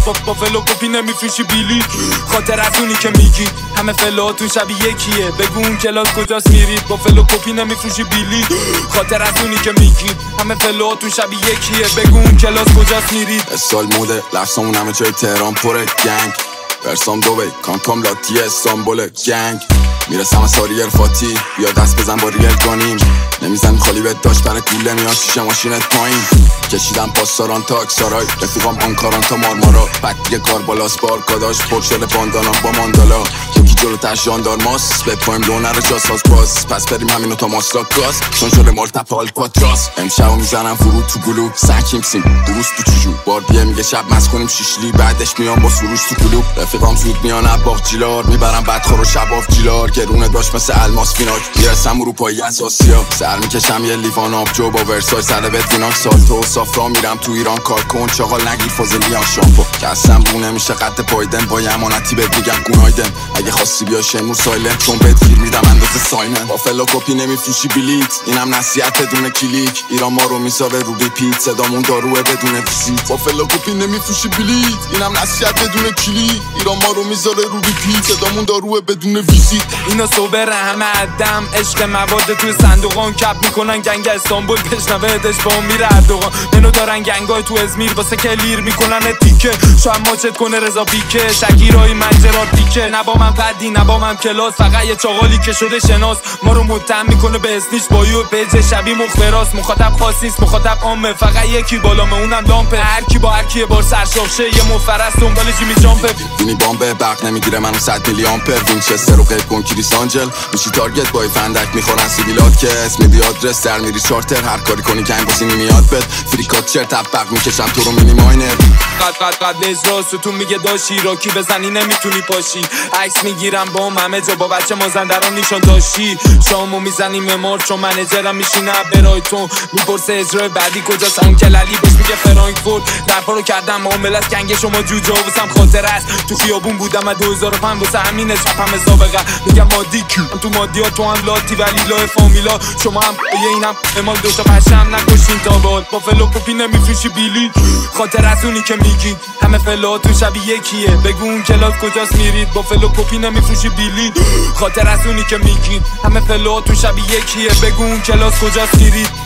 با فلو کپی نمیفروشی بیلی. خاطر از اونی که میگی همه فلواتون شبیه یکیه، بگو اون کلاس کجاست میرید. با فلو کپی نمیفروشی بیلی. خاطر از اونی که میگی همه فلواتون شبیه یکیه، بگو اون کلاس کجاست میرید. استایل موده لفظامون همه جای تهران پره گنگ، برسام دوبی کانکام لاتی استانبول گنگ. میرسم از ساری ارفاتی بیا دست بزن با ریل کنیم، نمیزنیم خالی بهت داشت برای کوله میان شیشه ماشینت پایین. کشیدم پاسداران تا اکسارای رفیقام آنکاران تا مارمارا، بعد دیگه کار بالاست بارکاداش پرشل باندانم با ماندالا. یکی جلوتر ژاندارماس بپایم دونر جاساز باز، پس بریم همینو تا ماسلاک گاز چون شده مالتپ آلکاتراس. امشبو میزنم فرود تو گلو سکیم سیم درست تو چجو بار بیه میگه شب مس کنیم شیشلی، بعدش میام با سروش تو کلوب. رفیقام زود میان اباغ جیلار میبرم بدخور و شباف جیلار، گرونه داشت مثل الماس فیناک میرسم اروپایی از آسیا. سر میکشم یه لیوان آبجو با ورسای سر ویناک سالتو صافرا، میرم تو ایران کار کن چاقال نگیر فازلیان شامپو که اصلا بو نمیشه قد پایدن با یمانتی بهت میگم گونایدن. اگه خواستی بیا شمور سایلنت چون بهت گیر میدم اندازه ساینن. با فلو کپی نمیفروشی بلیت اینم نصیحت بدون کلیک، ایران ما رو میذاره رو ریپیت صدامون داروه بدون ویزیت. با فلو کپی نمیفروشی بلیت اینم نصیحت بدون کلیک، ایران ما رو میذاره رو ریپیت صدامون داروه بدون ویزیت. اینا صبر همه عدم عشق مواد توی صندوقان کپ میکنن گنگ استانبول بشنوهدش با اون میره اردوغان. منو دارن گنگای تو ازمیر واسه کلیر میکنن تیکه، شاید ماچت کنه رضا پیکه شگیرای منجرات دیکه. نبامم قدی نبامم کلاس فقط یه چاقالی که شده شناس، ما رو متهم میکنه به اسنیش بایو پیج شبیه مخبراست. مخاطب خاص نیست مخاطب عامه، فقط یکی بالامه اونم لامپه. هر کی با هر کی بار سرشاخشه یه مفرست دنبال جیمی جامپه. بینی بامبه برق نمیگیره منو 100 میلی آمپر، وینچستر رو قیب کن کریس آنجل میشی تارگت بای فندک میخورن سیبیلات که اسم دی آدرس در میری چارتر هر کاری کنی کنگ باسی نمیاد بد فریکات چرت تبق میکشم تو رو مینی ماینر. قد اجراست تو میگه داشی راکی بزنی نمیتونی پاشی، عکس میگیرم با همه جا با بچه مازندران نیشان داشتی. شامو میزنی ممار چون منیجرم میشینه برایتون میپرسه اجرای بعدی کجاست، اون کلالی بهش میگه فرانکفورت. رپا رو کردم معاملت گنگ شما جوجه واسم خاطر است، تو خیابون بودم از 2005 واسه همینه چپم سابقه میگم مادی تو مادیا تو هم لاتی ولی لاه فامیلا شما هم یه اینم امال دوتا پشم نکشین تا بال. با فلو کپی نمیفروشی بیلی. خاطر از اونی که میگی همه فلواتون شبیه یکیه، بگو اون کلاس کجاست میرید. با فلو کپی نمیفروشی بیلی. خاطر از اونی که میگی همه فلواتون شبیه یکیه، بگو اون کلاس کجاست میرید.